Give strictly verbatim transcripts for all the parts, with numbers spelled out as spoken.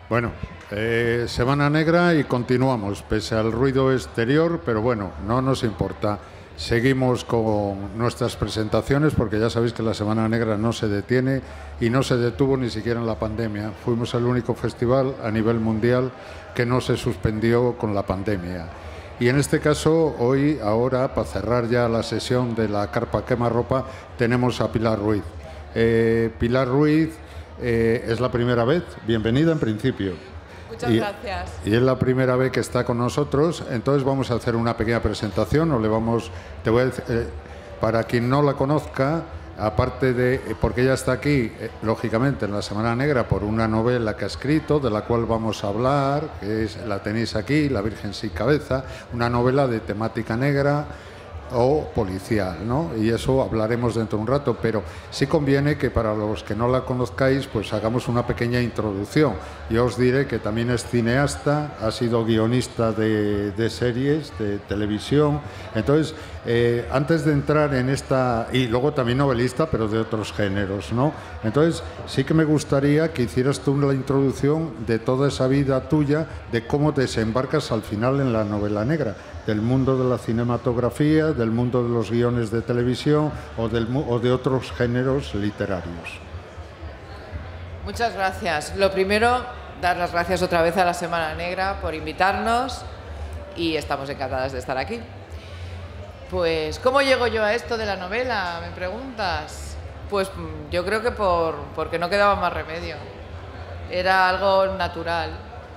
Bueno, eh, Semana Negra y continuamos, pese al ruido exterior, pero bueno, no nos importa. Seguimos con nuestras presentaciones porque ya sabéis que la Semana Negra no se detiene y no se detuvo ni siquiera en la pandemia. Fuimos el único festival a nivel mundial que no se suspendió con la pandemia. Y en este caso, hoy, ahora, para cerrar ya la sesión de la carpa quemarropa, tenemos a Pilar Ruiz. Eh, Pilar Ruiz eh, es la primera vez, bienvenida en principio. Muchas y, gracias. Y es la primera vez que está con nosotros, entonces vamos a hacer una pequeña presentación, o le vamos, te voy a decir, eh, para quien no la conozca, aparte de, porque ella está aquí, eh, lógicamente, en la Semana Negra, por una novela que ha escrito, de la cual vamos a hablar, que es, la tenéis aquí, La Virgen sin cabeza, una novela de temática negra o policial, ¿no? Y eso hablaremos dentro de un rato, pero sí conviene que para los que no la conozcáis, pues hagamos una pequeña introducción. Yo os diré que también es cineasta, ha sido guionista de, de series, de televisión. Entonces, eh, antes de entrar en esta... Y luego también novelista, pero de otros géneros, ¿no? Entonces, sí que me gustaría que hicieras tú la introducción de toda esa vida tuya, de cómo desembarcas al final en la novela negra, del mundo de la cinematografía, del mundo de los guiones de televisión o, del, o de otros géneros literarios. Muchas gracias. Lo primero, dar las gracias otra vez a la Semana Negra por invitarnos y estamos encantadas de estar aquí. Pues, ¿cómo llego yo a esto de la novela? ¿Me preguntas? Pues yo creo que por, porque no quedaba más remedio. Era algo natural.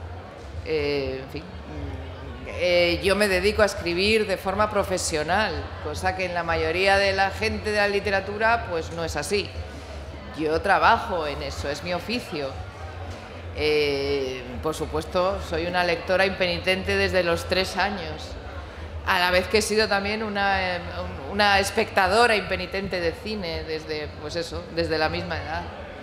Eh, en fin. Eh, yo me dedico a escribir de forma profesional, cosa que en la mayoría de la gente de la literatura pues no es así. Yo trabajo en eso, es mi oficio. Eh, por supuesto, soy una lectora impenitente desde los tres años, a la vez que he sido también una, una espectadora impenitente de cine desde, pues eso, desde la misma edad.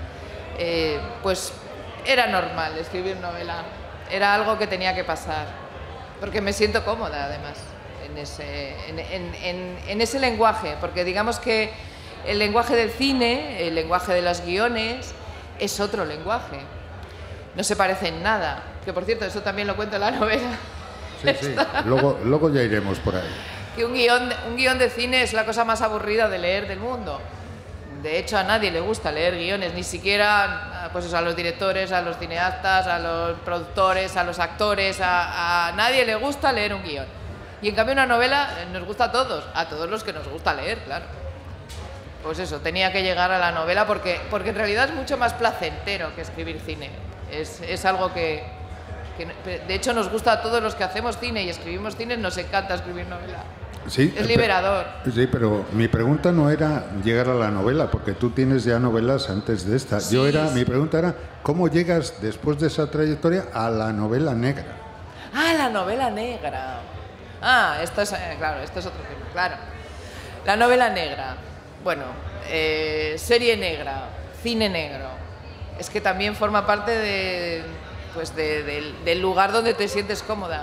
Eh, pues era normal escribir novela, era algo que tenía que pasar. Porque me siento cómoda, además, en ese, en, en, en, en ese lenguaje, porque digamos que el lenguaje del cine, el lenguaje de los guiones, es otro lenguaje. No se parece en nada. Que, por cierto, eso también lo cuento en la novela. Sí, sí, luego, luego ya iremos por ahí. Que un guión, un guión de cine es la cosa más aburrida de leer del mundo. De hecho, a nadie le gusta leer guiones, ni siquiera pues eso, a los directores, a los cineastas, a los productores, a los actores, a, a nadie le gusta leer un guión. Y en cambio una novela nos gusta a todos, a todos los que nos gusta leer, claro. Pues eso, tenía que llegar a la novela porque, porque en realidad es mucho más placentero que escribir cine. Es, es algo que, que, de hecho, nos gusta a todos los que hacemos cine y escribimos cine, nos encanta escribir novela. Sí, es liberador. Pero, sí, pero mi pregunta no era llegar a la novela, porque tú tienes ya novelas antes de esta. Sí, Yo era, sí. Mi pregunta era, ¿cómo llegas después de esa trayectoria a la novela negra? Ah, la novela negra. Ah, esto es, eh, claro, esto es otro tema, claro. La novela negra. Bueno, eh, serie negra, cine negro. Es que también forma parte de, pues de, de, del lugar donde te sientes cómoda.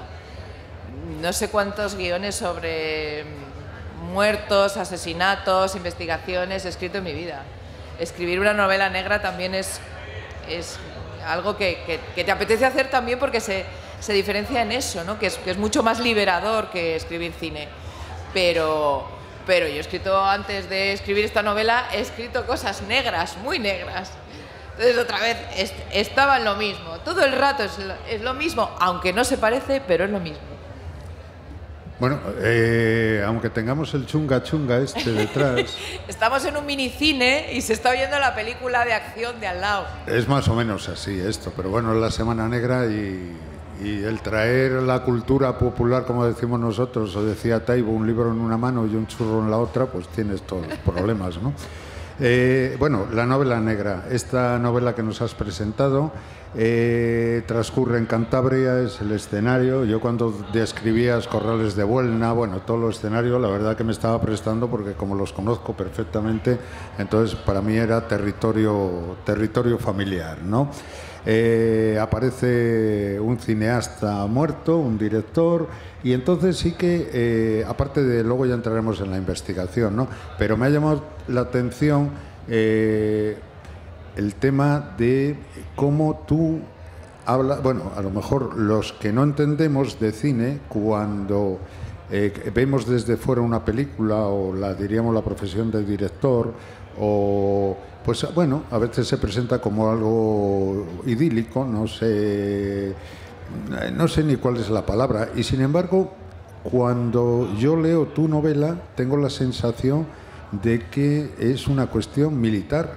No sé cuántos guiones sobre muertos, asesinatos, investigaciones he escrito en mi vida. Escribir una novela negra también es, es algo que, que, que te apetece hacer también porque se, se diferencia en eso, ¿no? que, es, que es mucho más liberador que escribir cine. Pero, pero yo he escrito, antes de escribir esta novela, he escrito cosas negras, muy negras. Entonces, otra vez, est estaba en lo mismo. Todo el rato es lo, es lo mismo, aunque no se parece, pero es lo mismo. Bueno, eh, aunque tengamos el chunga chunga este detrás... Estamos en un minicine y se está oyendo la película de acción de al lado. Es más o menos así esto, pero bueno, es la Semana Negra y, y el traer la cultura popular, como decimos nosotros, o decía Taibo, un libro en una mano y un churro en la otra, pues tienes todos los problemas, ¿no? Eh, bueno, la novela negra, esta novela que nos has presentado eh, transcurre en Cantabria, es el escenario. Yo cuando describías Corrales de Buelna, bueno, todo el escenario, la verdad que me estaba prestando porque como los conozco perfectamente, entonces para mí era territorio, territorio familiar, ¿no? Eh, aparece un cineasta muerto, un director, y entonces sí que, eh, aparte de, luego ya entraremos en la investigación, ¿no? Pero me ha llamado la atención eh, el tema de cómo tú habla, bueno, a lo mejor los que no entendemos de cine, cuando eh, vemos desde fuera una película o la diríamos la profesión de director, o pues bueno, a veces se presenta como algo idílico, no sé, no sé ni cuál es la palabra, y sin embargo, cuando yo leo tu novela, tengo la sensación de que es una cuestión militar.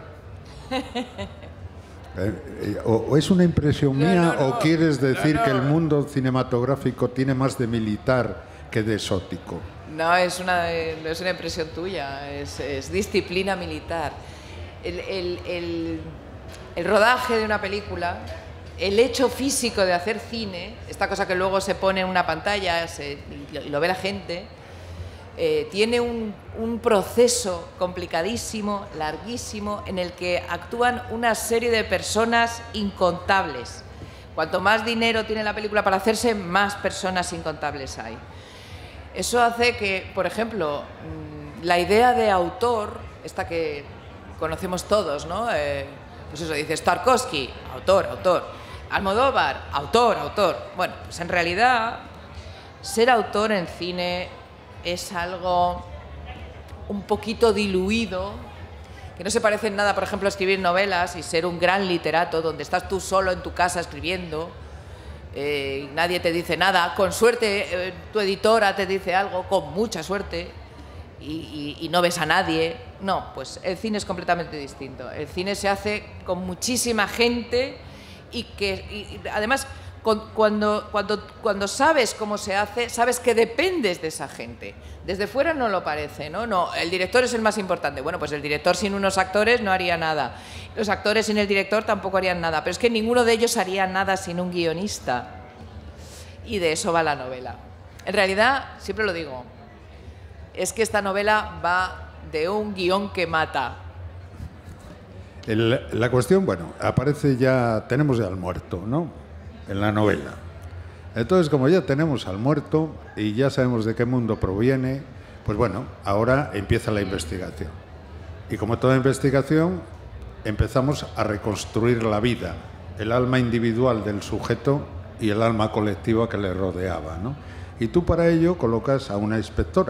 Eh, o, ¿O es una impresión mía no, no, no, o quieres decir no, no. que el mundo cinematográfico tiene más de militar que de exótico? No, es una, no es una impresión tuya, es, es disciplina militar. El, el, el, el rodaje de una película, el hecho físico de hacer cine, esta cosa que luego se pone en una pantalla se, y, lo, y lo ve la gente, eh, tiene un, un proceso complicadísimo, larguísimo, en el que actúan una serie de personas incontables. Cuanto más dinero tiene la película para hacerse, más personas incontables hay. Eso hace que, por ejemplo, la idea de autor, esta que conocemos todos, ¿no? Eh, pues eso, dices Tarkovsky, autor, autor. Almodóvar, autor, autor. Bueno, pues en realidad, ser autor en cine es algo un poquito diluido, que no se parece en nada, por ejemplo, a escribir novelas y ser un gran literato, donde estás tú solo en tu casa escribiendo, eh, nadie te dice nada, con suerte eh, tu editora te dice algo, con mucha suerte, y, y, y no ves a nadie. No, pues el cine es completamente distinto. El cine se hace con muchísima gente y que y, y además con, cuando, cuando, cuando sabes cómo se hace, sabes que dependes de esa gente. Desde fuera no lo parece, ¿no? No, el director es el más importante. Bueno, pues el director sin unos actores no haría nada. Los actores sin el director tampoco harían nada. Pero es que ninguno de ellos haría nada sin un guionista. Y de eso va la novela. En realidad, siempre lo digo, es que esta novela va de un guión que mata. El, la cuestión, bueno, aparece ya, tenemos ya al muerto, ¿no? En la novela. Entonces, como ya tenemos al muerto y ya sabemos de qué mundo proviene, pues bueno, ahora empieza la investigación. Y como toda investigación, empezamos a reconstruir la vida, el alma individual del sujeto y el alma colectiva que le rodeaba, ¿no? Y tú para ello colocas a una inspectora,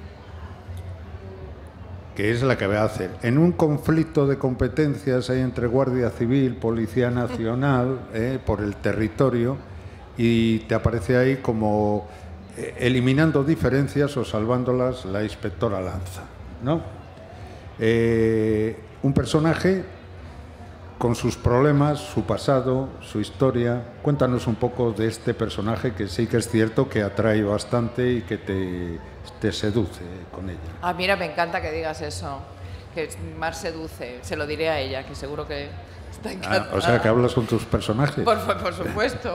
que es la que va a hacer. En un conflicto de competencias hay entre Guardia Civil, Policía Nacional, eh, por el territorio, y te aparece ahí como eh, eliminando diferencias o salvándolas la inspectora Lanza, ¿no? Eh, un personaje con sus problemas, su pasado, su historia. Cuéntanos un poco de este personaje que sí que es cierto que atrae bastante y que te, te seduce con ella. Ah, mira, me encanta que digas eso, que Mar seduce. Se lo diré a ella, que seguro que está encantada. Ah, o sea, que hablas con tus personajes. Por, por supuesto.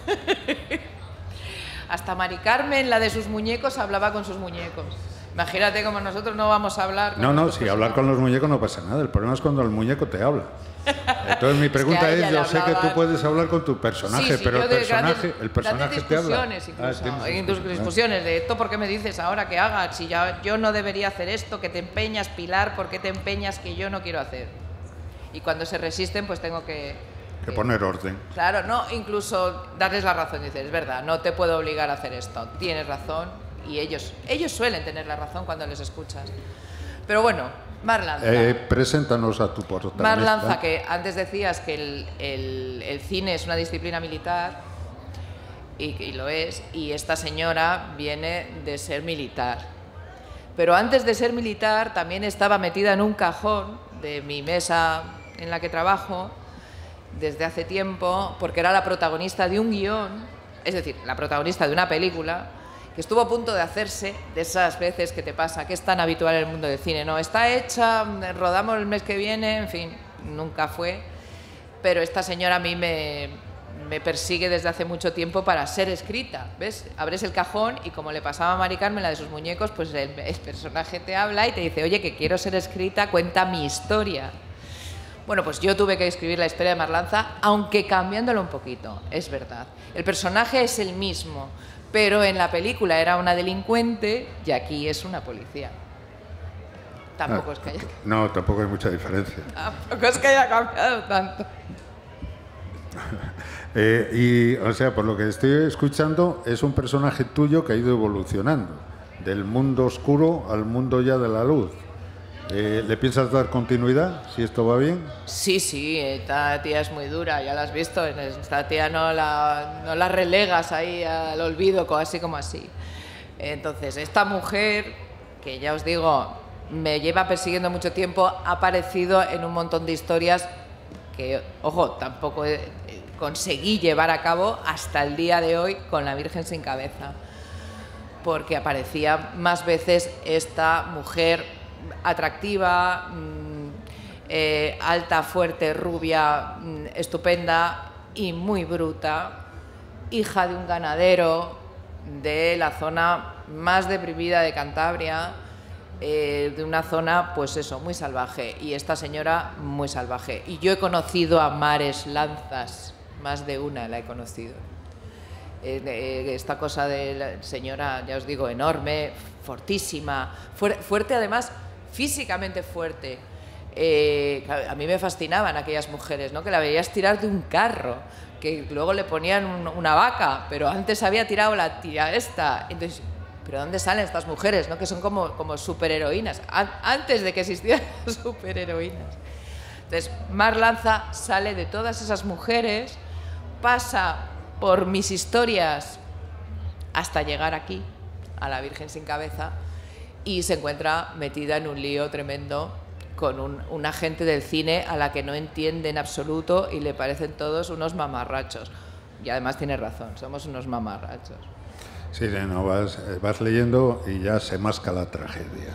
Hasta Mari Carmen, la de sus muñecos, hablaba con sus muñecos. Imagínate cómo nosotros no vamos a hablar con No, no, si hablar con los muñecos no pasa nada. El problema es cuando el muñeco te habla. Entonces mi pregunta es, es yo sé que tú puedes hablar con tu personaje, sí, sí, pero el personaje, grandes, el personaje te habla. Incluso, ah, en tus discusiones de esto, ¿por qué me dices ahora que haga? Si ya, yo no debería hacer esto, que te empeñas, Pilar, ¿por qué te empeñas que yo no quiero hacer? Y cuando se resisten, pues tengo que... Que poner orden. Claro, no, incluso darles la razón. Dices, es verdad, no te puedo obligar a hacer esto, tienes razón. Y ellos, ellos suelen tener la razón cuando les escuchas. Pero bueno, Mar Lanza. Eh, preséntanos a tu protagonista. Mar Lanza, que antes decías que el, el, el cine es una disciplina militar, y, y lo es, y esta señora viene de ser militar. Pero antes de ser militar también estaba metida en un cajón de mi mesa en la que trabajo desde hace tiempo, porque era la protagonista de un guión, es decir, la protagonista de una película, que estuvo a punto de hacerse, de esas veces que te pasa, que es tan habitual en el mundo del cine, ¿no? Está hecha, rodamos el mes que viene, en fin, nunca fue, pero esta señora a mí me, me persigue desde hace mucho tiempo para ser escrita, ¿ves? Abres el cajón y como le pasaba a Mari Carmen, la de sus muñecos, pues el, el personaje te habla y te dice, oye, que quiero ser escrita, cuenta mi historia. Bueno, pues yo tuve que escribir la historia de Mar Lanza, aunque cambiándolo un poquito, es verdad. El personaje es el mismo, pero en la película era una delincuente y aquí es una policía. Tampoco ah, es que haya... No, tampoco hay mucha diferencia. Tampoco es que haya cambiado tanto. Eh, y, o sea, por lo que estoy escuchando, es un personaje tuyo que ha ido evolucionando, del mundo oscuro al mundo ya de la luz. Eh, ¿Le piensas dar continuidad, si esto va bien? Sí, sí, esta tía es muy dura, ya la has visto. Esta tía no la, no la relegas ahí al olvido, así como así. Entonces, esta mujer, que ya os digo, me lleva persiguiendo mucho tiempo, ha aparecido en un montón de historias que, ojo, tampoco he, conseguí llevar a cabo hasta el día de hoy con la Virgen sin cabeza, porque aparecía más veces esta mujer atractiva, mmm, eh, alta, fuerte, rubia, mmm, estupenda y muy bruta, hija de un ganadero de la zona más deprimida de Cantabria, eh, de una zona, pues eso, muy salvaje, y esta señora muy salvaje. Y yo he conocido a Mares Lanzas, más de una la he conocido. Eh, eh, esta cosa de la señora, ya os digo, enorme, fortísima, fuer fuerte además, físicamente fuerte. Eh, a mí me fascinaban aquellas mujeres, ¿no? Que la veías tirar de un carro, que luego le ponían un, una vaca, pero antes había tirado la tía esta. Entonces, ¿pero dónde salen estas mujeres, no? Que son como, como superheroínas, an antes de que existieran las superheroínas. Entonces, Mar Lanza sale de todas esas mujeres, pasa por mis historias hasta llegar aquí, a la Virgen sin cabeza, y se encuentra metida en un lío tremendo con un, un agente del cine a la que no entiende en absoluto y le parecen todos unos mamarrachos. Y además tiene razón, somos unos mamarrachos. Sí, no, vas, vas leyendo y ya se masca la tragedia.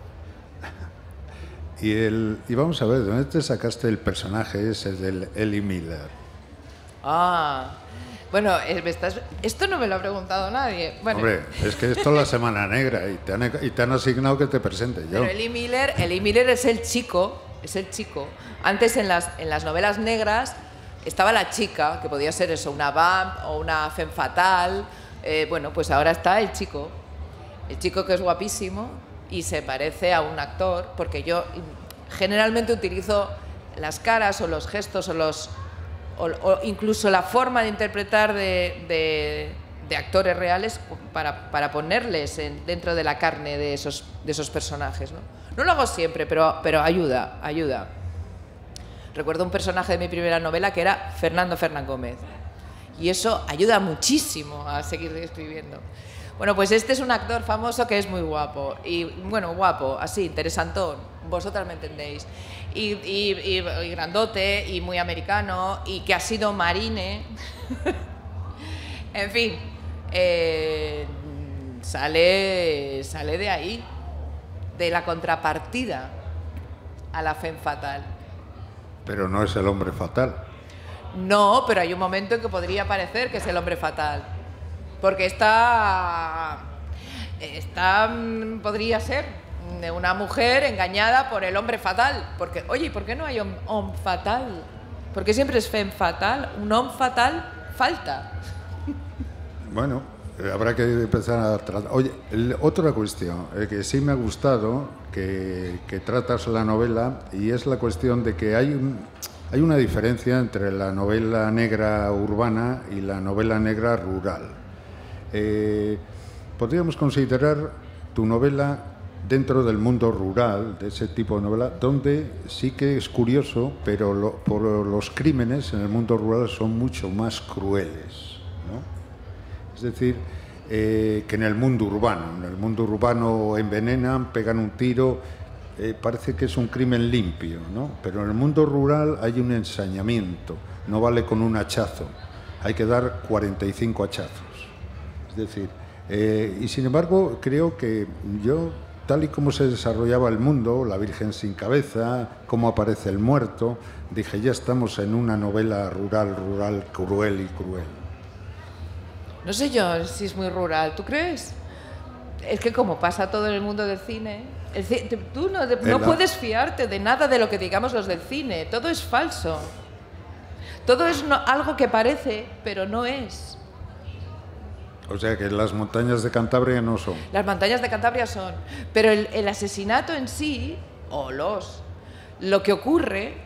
Y, el, y vamos a ver, ¿de dónde te sacaste el personaje ese del Ellie Miller? Ah, bueno, me estás, esto no me lo ha preguntado nadie. Bueno. Hombre, es que esto es la Semana Negra y te han, y te han asignado que te presente yo. Pero Ellie Miller, Ellie Miller es el chico, es el chico. Antes en las, en las novelas negras estaba la chica, que podía ser eso, una vamp o una femme fatale. Eh, bueno, pues ahora está el chico, el chico que es guapísimo y se parece a un actor, porque yo generalmente utilizo las caras o los gestos o los... O, o incluso la forma de interpretar de, de, de actores reales para, para ponerles en, dentro de la carne de esos, de esos personajes, ¿no? No lo hago siempre, pero, pero ayuda, ayuda. Recuerdo un personaje de mi primera novela que era Fernando Fernán Gómez, y eso ayuda muchísimo a seguir escribiendo. Bueno, pues este es un actor famoso que es muy guapo, y bueno, guapo, así, interesantón, vosotras me entendéis. Y, y, y, y grandote y muy americano y que ha sido marine. En fin, eh, sale, sale de ahí, de la contrapartida a la femme fatale. Pero no es el hombre fatal. No, pero hay un momento en que podría parecer que es el hombre fatal, porque está, está podría ser de una mujer engañada por el hombre fatal. Porque, oye, ¿por qué no hay homme fatal? ¿Por qué siempre es femme fatal? Un homme fatal falta. Bueno, habrá que empezar a tratar. Oye, el, otra cuestión eh, que sí me ha gustado que, que tratas la novela, y es la cuestión de que hay, un, hay una diferencia entre la novela negra urbana y la novela negra rural. Eh, podríamos considerar tu novela dentro del mundo rural, de ese tipo de novela, donde sí que es curioso, pero lo, por los crímenes en el mundo rural son mucho más crueles, ¿no? Es decir, eh, que en el mundo urbano. En el mundo urbano envenenan, pegan un tiro, eh, parece que es un crimen limpio, ¿no? Pero en el mundo rural hay un ensañamiento, no vale con un hachazo, hay que dar cuarenta y cinco hachazos. Es decir, eh, y sin embargo creo que yo, tal y como se desarrollaba el mundo, la Virgen sin cabeza, cómo aparece el muerto, dije, ya estamos en una novela rural, rural, cruel y cruel. No sé yo si es muy rural, ¿tú crees? Es que como pasa todo en el mundo del cine, el ci tú no, de, no puedes fiarte de nada de lo que digamos los del cine, todo es falso. Todo es no, algo que parece, pero no es. O sea que las montañas de Cantabria no son. Las montañas de Cantabria son, pero el, el asesinato en sí, o los, lo que ocurre,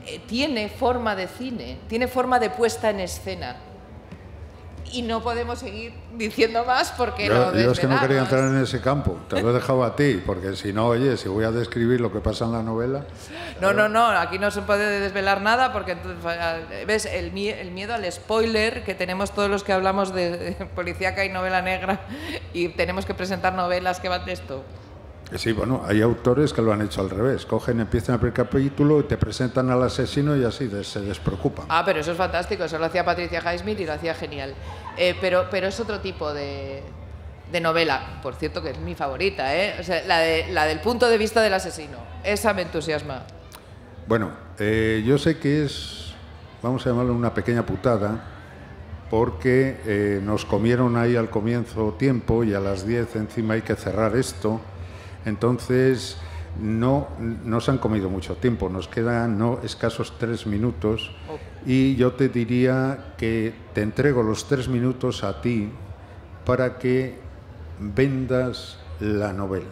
eh, tiene forma de cine, tiene forma de puesta en escena. Y no podemos seguir diciendo más porque yo, lo yo es que no quería desvelamos. entrar en ese campo, te lo he dejado a ti, porque si no, oye, si voy a describir lo que pasa en la novela... No, no, no, aquí no se puede desvelar nada porque entonces, ves, el, mie el miedo al spoiler que tenemos todos los que hablamos de, de policíaca y novela negra y tenemos que presentar novelas que van de esto. Sí, bueno, hay autores que lo han hecho al revés. Cogen, empiezan el primer capítulo, te presentan al asesino y así de, se despreocupan. Ah, pero eso es fantástico, eso lo hacía Patricia Highsmith y lo hacía genial. Eh, pero, pero es otro tipo de, de novela, por cierto que es mi favorita, ¿eh? O sea, la, de, la del punto de vista del asesino, esa me entusiasma. Bueno, eh, yo sé que es, vamos a llamarlo una pequeña putada, porque eh, nos comieron ahí al comienzo tiempo y a las diez encima hay que cerrar esto. Entonces, no nos han comido mucho tiempo, nos quedan no escasos tres minutos y yo te diría que te entrego los tres minutos a ti para que vendas la novela.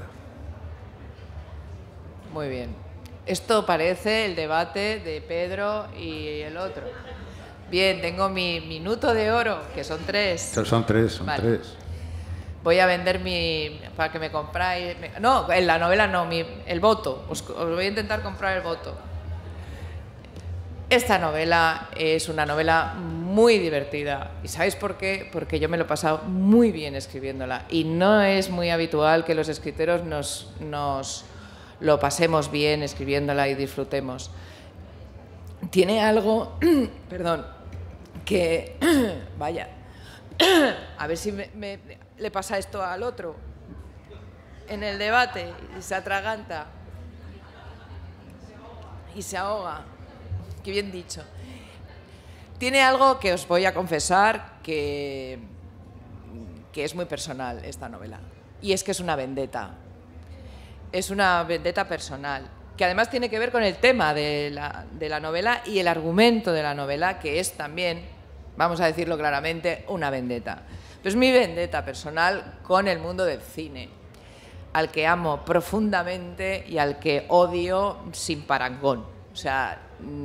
Muy bien. Esto parece el debate de Pedro y el otro. Bien, tengo mi minuto de oro, que son tres. Son tres, son vale. tres. Voy a vender mi... para que me compráis... No, en la novela no, mi, el voto. Os, os voy a intentar comprar el voto. Esta novela es una novela muy divertida. ¿Y sabéis por qué? Porque yo me lo he pasado muy bien escribiéndola. Y no es muy habitual que los escritores nos, nos lo pasemos bien escribiéndola y disfrutemos. Tiene algo... perdón. Que... vaya... a ver si me, me, le pasa esto al otro en el debate y se atraganta y se ahoga. Qué bien dicho. Tiene algo que os voy a confesar que, que es muy personal esta novela, y es que es una vendetta. Es una vendetta personal que además tiene que ver con el tema de la, de la novela y el argumento de la novela, que es también, vamos a decirlo claramente, una vendetta. Pero es mi vendetta personal con el mundo del cine, al que amo profundamente y al que odio sin parangón. O sea,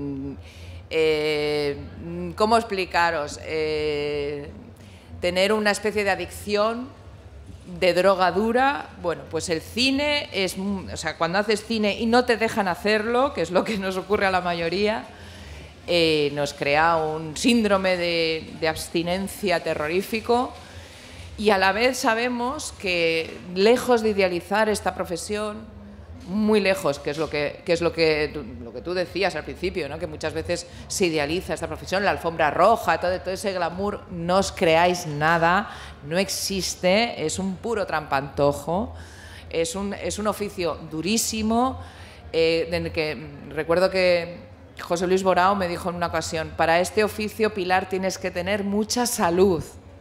eh, ¿cómo explicaros? Eh, tener una especie de adicción, de droga dura. Bueno, pues el cine es... O sea, cuando haces cine y no te dejan hacerlo, que es lo que nos ocurre a la mayoría, Eh, nos crea un síndrome de, de abstinencia terrorífico, y a la vez sabemos que, lejos de idealizar esta profesión, muy lejos, que es lo que, que, es lo que, lo que tú decías al principio, ¿no? Que muchas veces se idealiza esta profesión, la alfombra roja, todo, todo ese glamour, no os creáis nada, no existe, es un puro trampantojo, es un, es un oficio durísimo, eh, en el que recuerdo que José Luis Borao me dijo en una ocasión: para este oficio, Pilar, tienes que tener mucha salud.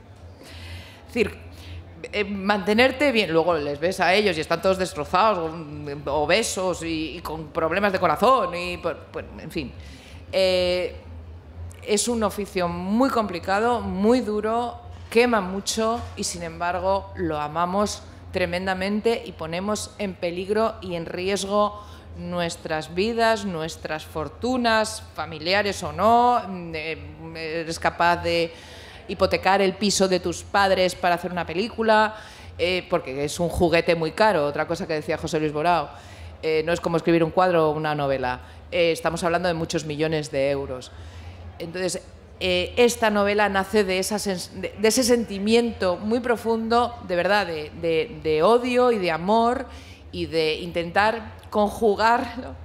Es decir, eh, mantenerte bien. Luego les ves a ellos y están todos destrozados, obesos y, y con problemas de corazón, y pues, pues, en fin. Eh, es un oficio muy complicado, muy duro, quema mucho y sin embargo lo amamos tremendamente y ponemos en peligro y en riesgo nuestras vidas, nuestras fortunas, familiares o no. Eres capaz de hipotecar el piso de tus padres para hacer una película, eh, porque es un juguete muy caro. Otra cosa que decía José Luis Borao, eh, no es como escribir un cuadro o una novela, eh, estamos hablando de muchos millones de euros. Entonces, eh, esta novela nace de, esa de, de ese sentimiento muy profundo, de verdad, de, de, de odio y de amor, y de intentar conjugarlo,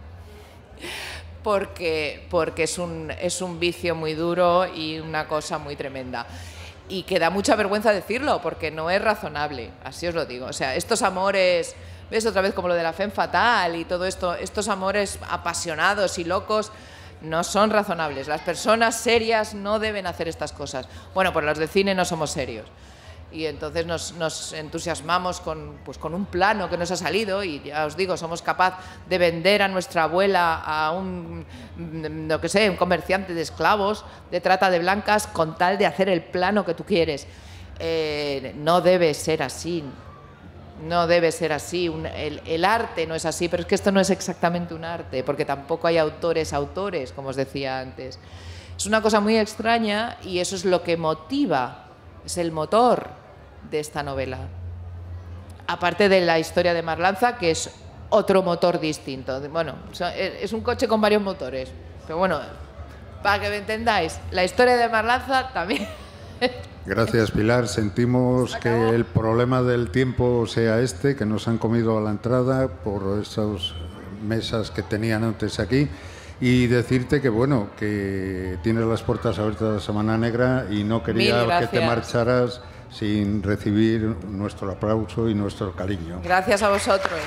porque, porque es, un, es un vicio muy duro y una cosa muy tremenda. Y que da mucha vergüenza decirlo, porque no es razonable, así os lo digo. O sea, estos amores, ¿ves? Otra vez como lo de la femme fatale y todo esto, estos amores apasionados y locos no son razonables. Las personas serias no deben hacer estas cosas. Bueno, pues los de cine no somos serios. Y entonces nos, nos entusiasmamos con, pues con un plano que nos ha salido, y ya os digo, somos capaces de vender a nuestra abuela a un, no que sé, un comerciante de esclavos, de trata de blancas, con tal de hacer el plano que tú quieres. Eh, no debe ser así. no debe ser así, un, el, el arte no es así, pero es que esto no es exactamente un arte, porque tampoco hay autores, autores, como os decía antes. Es una cosa muy extraña y eso es lo que motiva, es el motor de esta novela. Aparte de la historia de Marlanza, que es otro motor distinto. Bueno, es un coche con varios motores, pero bueno, para que me entendáis, la historia de Marlanza también. Gracias, Pilar. Sentimos que el problema del tiempo sea este, que nos han comido a la entrada por esas mesas que tenían antes aquí. Y decirte que, bueno, que tienes las puertas abiertas de la Semana Negra y no quería que te marcharas sin recibir nuestro aplauso y nuestro cariño. Gracias a vosotros.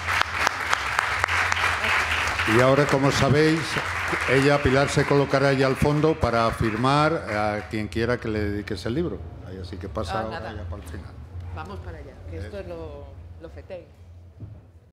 Y ahora, como sabéis, ella, Pilar, se colocará ya al fondo para firmar a quien quiera que le dediques el libro. Así que pasa ah, allá para el final. Vamos para allá, que esto es lo, lo feté.